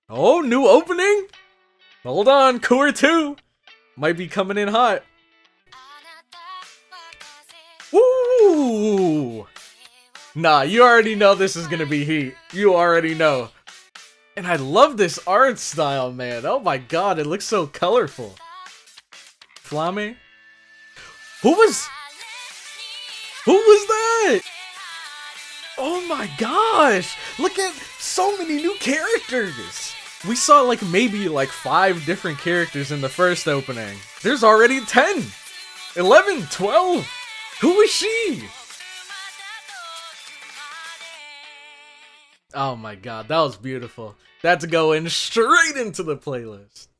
Oh, new opening? Hold on, Core 2 might be coming in hot. Woo! Nah, you already know this is gonna be heat. You already know. And I love this art style, man. Oh my god, it looks so colorful. Flame? Who was that? Oh my gosh! Look at so many new characters! We saw like maybe like 5 different characters in the first opening. There's already 10! 11, 12! Who is she? Oh my god, that was beautiful. That's going straight into the playlist.